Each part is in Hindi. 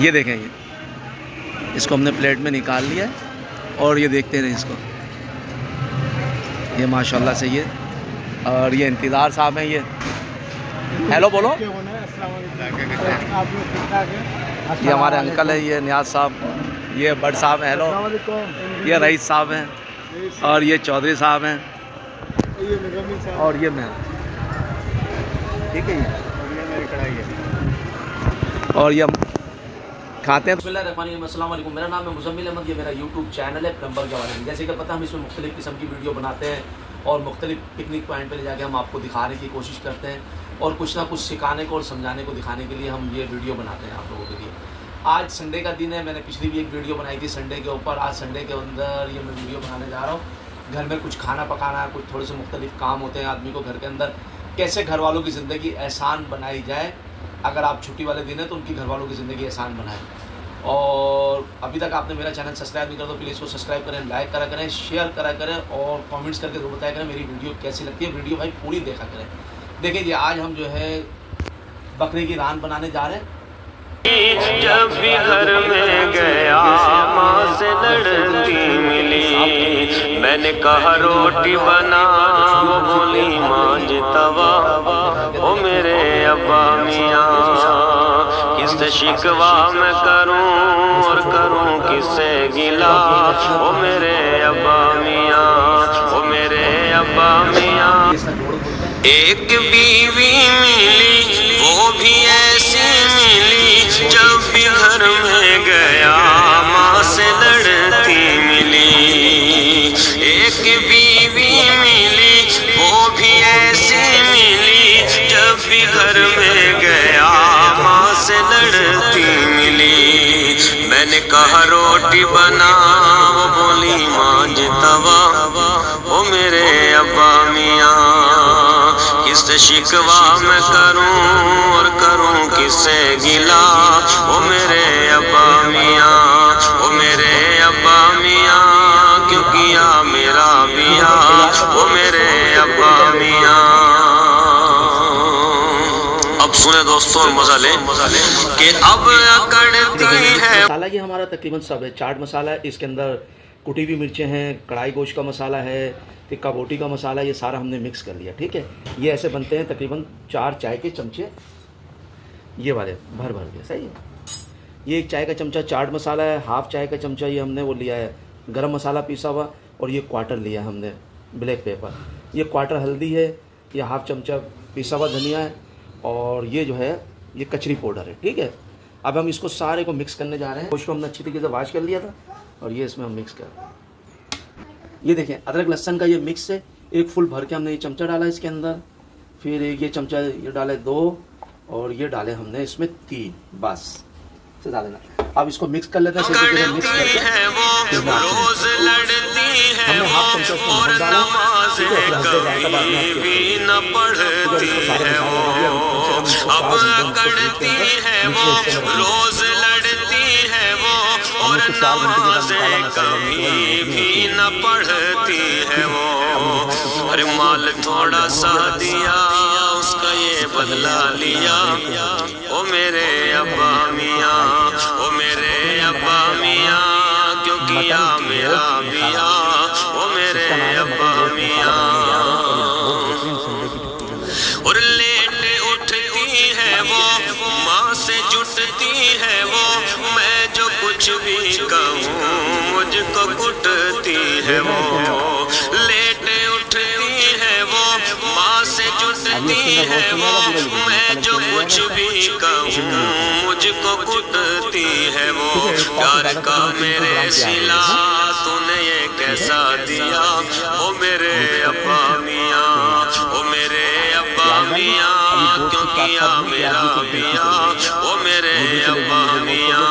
ये देखें, ये इसको हमने प्लेट में निकाल लिया है और ये देखते हैं इसको, ये माशाल्लाह से ये। और ये इंतज़ार साहब हैं, ये हेलो बोलो। ये हमारे अंकल है, ये नियाज साहब, ये बट साहब हैं, हेलो। ये रईस साहब हैं और ये चौधरी साहब हैं और ये मैं, ठीक है। ये मेरी कढ़ाई है और ये खाते हैं। अस्सलाम वालेकुम, मेरा नाम है मुज़म्मिल अहमद, ये मेरा यूट्यूब चैनल है प्लम्बर के बारे में। जैसे कि पता, हम इसमें मुख्तलिफ़ किस्म की वीडियो बनाते हैं और मुख्तलिफ पिकनिक पॉइंट पर ले जाके हम आपको दिखाने की कोशिश करते हैं और कुछ ना कुछ सिखाने को और समझाने को, दिखाने के लिए हम ये वीडियो बनाते हैं आप लोगों के लिए। आज संडे का दिन है, मैंने पिछली भी एक वीडियो बनाई थी संडे के ऊपर। आज संडे के अंदर ये मैं वीडियो बनाने जा रहा हूँ। घर में कुछ खाना पकाना है, कुछ थोड़े से मुख्तलिफ काम होते हैं आदमी को घर के अंदर, कैसे घर वालों की ज़िंदगी आसान बनाई जाए। अगर आप छुट्टी वाले दिन है तो उनकी घर वालों की ज़िंदगी आसान बनाएं। और अभी तक आपने मेरा चैनल सब्सक्राइब नहीं करा तो प्लीज़ इसको सब्सक्राइब करें, लाइक करा करें, शेयर करा करें और कमेंट्स करके जरूर बताया करें मेरी वीडियो कैसी लगती है। वीडियो भाई पूरी देखा करें। देखिए जी, आज हम जो है बकरे की रान बनाने जा रहे हैं। जब भी घर में गया माँ से लड़ती मिली, मैंने कहा रोटी बना, वो बोली मांझ तवा। ओ मेरे अब्बा मियाँ, किससे शिकवा मैं करूं और करूं किससे गिला। ओ मेरे अब्बा मियाँ, ओ मेरे अब्बा मियाँ। एक बीवी मिली, वो भी ऐसी मिली, जब भी घर में गया माँ से लड़ती मिली। एक बीवी मिली, वो भी ऐसी मिली, जब भी घर में गया माँ से लड़ती मिली। मैंने कहा रोटी बना, वो बोली मांझ तवा। ओ मेरे अब्बा मियाँ, किससे शिकवा मैं करूं और करूं किससे गिला। ओ मेरे अब्बा मियाँ, ओ मेरे अब्बा मियाँ, क्यों किया मेरा बिया। ओ मेरे अब्बा मियाँ। अब सुने दोस्तों, मजा ले कि अब अकड़ती है। मसाला ये हमारा तकरीबन सब है। चाट मसाला है, इसके अंदर कुटी हुई मिर्चें हैं, कढ़ाई गोश्त का मसाला है, टिक्का बोटी का मसाला, ये सारा हमने मिक्स कर लिया, ठीक है। ये ऐसे बनते हैं तकरीबन 4 चाय के चमचे, ये वाले भर भर के, सही है। ये 1 चाय का चमचा चाट मसाला है, हाफ चाय का चमचा ये हमने वो लिया है गरम मसाला पीसा हुआ, और ये क्वार्टर लिया हमने ब्लैक पेपर, ये क्वार्टर हल्दी है, ये हाफ चमचा पीसा हुआ धनिया है, और ये जो है ये कचरी पाउडर है, ठीक है। अब हम इसको सारे को मिक्स करने जा रहे हैं। उसको हमने अच्छी तरीके से वॉश कर लिया था और ये इसमें हम मिक्स कर रहे हैं। ये देखें, अदरक लहसुन का ये मिक्स है, 1 फुल भर के हमने ये चमचा डाला इसके अंदर, फिर ये चमचा ये डाले 2, और ये डाले हमने इसमें 3, बस से डाल देना। अब इसको मिक्स कर लेते हैं। मिक्स करके हमने हाफ चमचा उसमें नमक डाला, और नमाज़ें कभी भी न पढ़ती है वो। अरे माल थोड़ा सा दिया, उसका ये बदला लिया। ओ मेरे अब्बा मियाँ, ओ मेरे अब्बा मियाँ, क्यों किया मेरा बिया। ओ मेरे अब्बा मियाँ। और लेट उठती है वो, माँ से जुटती है वो, मैं जो कुछ भी कहूँ मुझको कुटती है वो। लेट उठती है वो, माँ से जुटती है वो, मैं जो कुछ भी कहूँ मुझको कुटती है वो। प्यार का मेरे सिला तूने ये कैसा दिया। ओ मेरे अब्बा मियाँ, ओ मेरे अब्बा मियाँ, क्यों किया मेरा बिया। ओ मेरे अब्बा मियाँ।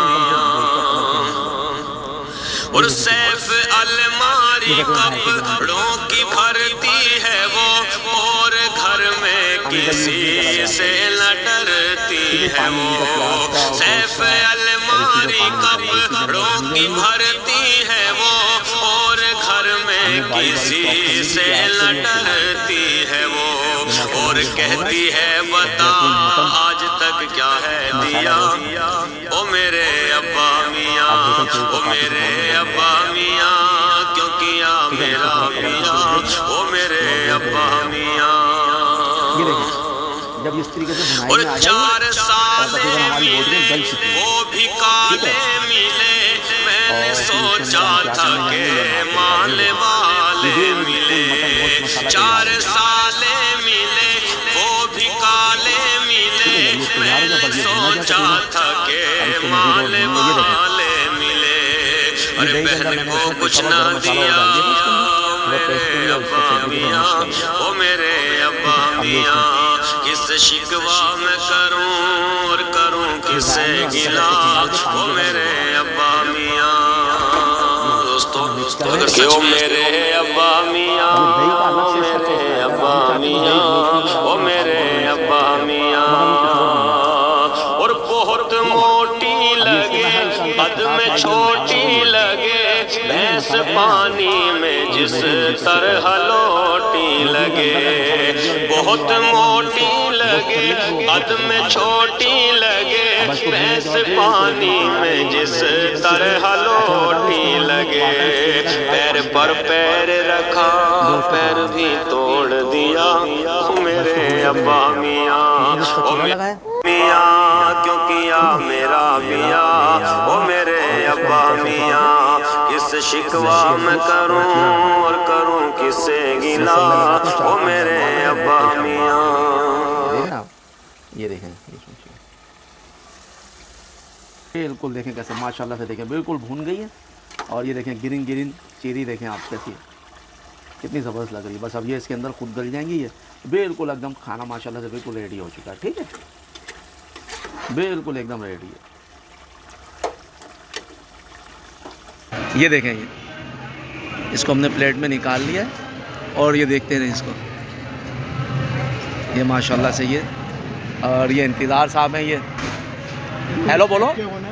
और सैफ अलमारी कपड़ों की भरती है वो, और घर में किसी से न डरती है वो। सैफ अलमारी कपड़ों की भरती है वो, और घर में किसी से न डरती है वो। और कहती है बता आज तक क्या है दिया, ओ मेरे अब्बा मियाँ, ओ मेरे अब्बा मियाँ, क्यों किया मेरा मियाँ, ओ मेरे अब्बा मियाँ। जब इस तरीके से बुनाई और में आ 4 जाएगी साल और तकरीबन हमारी बोटियाँ मिले गल चुकी हैं, वो भी काले मिले, मैंने सोचा था कि माले वाले मिले। 4 साल मिले वो भी काले मिले, मैंने सोचा था कि माले वाले मिले। अरे बहन को कुछ ना दिया मेरे अब्बा मियाँ, ओ मेरे अब्बा मियाँ, किस शिकवा मैं करूँ और करूँ किससे गिला, ओ मेरे अब्बा मियाँ। दोस्तों ओ मेरे अब्बा मियाँ, ओ मेरे अब्बा मियाँ, ओ मेरे अब्बा मियाँ। और बहुत मोटी लगे कद में छोटी लगे, भैंस पानी में जिस तरह लोटी लगे। बहुत मोटी लगे कद में छोटी लगे, भैंस पानी में जिस तरह लोटी लगे। पैर पर पैर रखा पैर भी तोड़ दिया, मेरे अब्बा मियाँ, ओ मेरे मियाँ, क्यों किया मेरा मियाँ, ओ मेरे अब्बा मियाँ। किस शिकवा मैं करूँ और करूँ किससे गिला, ओ मेरे अब्बा मियाँ। ये देखें बिल्कुल, देखें कैसे माशाल्लाह से, देखें बिल्कुल भून गई है। और ये देखें ग्रीन ग्रीन चेरी देखें आप कैसी कितनी ज़बरदस्त लग रही है। बस अब ये इसके अंदर खुद गल जाएंगी, ये बिल्कुल एकदम खाना माशाल्लाह से बिल्कुल रेडी हो चुका है। ठीक है, बिल्कुल एकदम रेडी है। ये देखें, ये इसको हमने प्लेट में निकाल लिया है और ये देखते हैं इसको, ये माशाल्लाह से ये। और ये इंतज़ार साहब हैं, ये हेलो बोलो,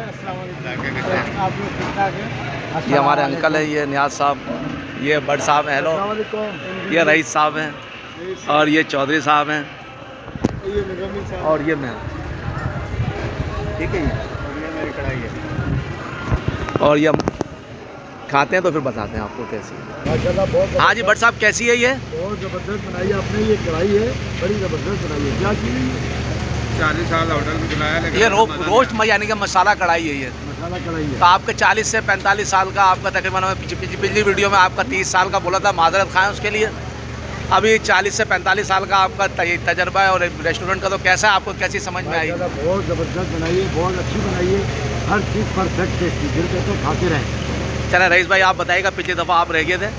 ये हमारे अंकल है, ये नियाज साहब, ये बट साहब हैं, हेलो, ये रईस साहब हैं, और ये चौधरी साहब हैं, और ये मैं, ठीक है। ये मेरी कढ़ाई है और ये खाते हैं तो फिर बताते हैं आपको कैसी है। माशाल्लाह बहुत। हाँ जी बट साहब कैसी है ये? बहुत ज़बरदस्त बनाई है आपने, ये कढ़ाई है बड़ी ज़बरदस्त बनाई है। क्या चीज़ 40 साल होटल में खिलाया, लेकिन ये रोस्ट यानी कि मसाला कढ़ाई है, ये मसाला कढ़ाई है। तो आपके 40 से 45 साल का आपका तकरीबन, पिछली वीडियो में आपका 30 साल का बोला था, माजरत खाएं उसके लिए। अभी 40 से 45 साल का आपका तजर्बा है और रेस्टोरेंट का, तो कैसा है आपको, कैसी समझ में आई? बहुत ज़बरदस्त बनाई है, बहुत अच्छी बनाई है, हर चीज़ परफेक्ट टेस्टी, दिल कहते हैं खाते रहें। चले रईस भाई आप बताइएगा, पिछली दफ़ा आप रह गए थे।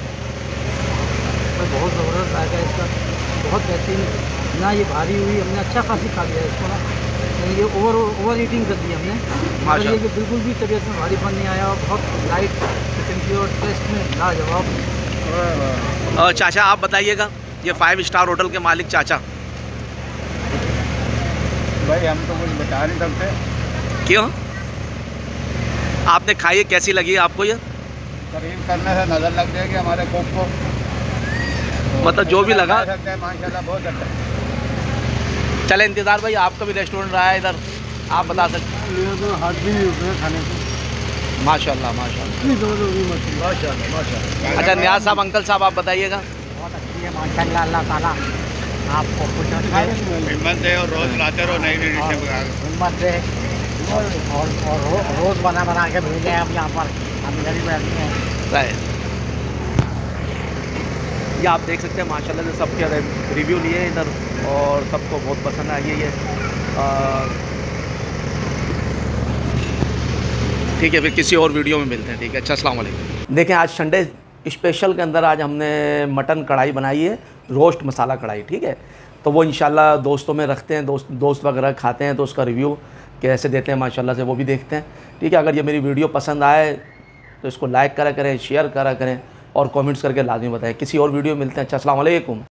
बहुत ज़बरदस्त आएगा इसका, बहुत बेहतरीन ना, ये भारी हुई, हमने अच्छा खासी खा लिया इसको ना, ये ओवर ईटिंग कर दी हमने, मगर ये कि बिल्कुल भी तबीयत में भारीपन नहीं आया, और बहुत लाइट किस्म की और टेस्ट में लाजवाब। और चाचा आप बताइएगा, ये 5 स्टार होटल के मालिक चाचा। भाई हम तो कुछ बता नहीं सकते। क्यों? आपने खाई है, कैसी लगी आपको ये? तारीफ करने से नज़र लग जाएगी हमारे कुक को, मतलब जो भी लगा माशाल्लाह बहुत अच्छा। चले इंतज़ार भाई, आपका भी रेस्टोरेंट रहा है इधर, आप बता सकते ये तो हाथ भी नहीं उठे खाने को। माशाल्लाह माशाल्लाह माशाल्लाह माशाल्लाह। अच्छा नियाज साहब, अंकल साहब आप बताइएगा। बहुत अच्छी है माशाल्लाह, अल्लाह ताला आपको कुछ हिम्मत दे और रोज़ लाते रहो नई नई डिशें, हिम्मत दे और रोज़ बना के भेजें हम यहाँ पर, हम इधर ही बैठते हैं। राइट, ये आप देख सकते हैं माशाल्लाह से सबके रिव्यू लिए इधर और सबको बहुत पसंद आई है ये। ठीक है, फिर किसी और वीडियो में मिलते हैं। ठीक है, अच्छा अस्सलाम वालेकुम। देखें आज संडे स्पेशल के अंदर आज हमने मटन कढ़ाई बनाई है, रोस्ट मसाला कढ़ाई। ठीक है, तो वो इंशाल्लाह दोस्तों में रखते हैं, दोस्त वगैरह खाते हैं तो उसका रिव्यू कैसे देते हैं माशाल्लाह से वो भी देखते हैं। ठीक है, अगर ये मेरी वीडियो पसंद आए तो इसको लाइक करा करें, शेयर करा करें और कमेंट्स करके लाजमी बताएं। किसी और वीडियो मिलते हैं। अच्छा अस्सलाम वालेकुम।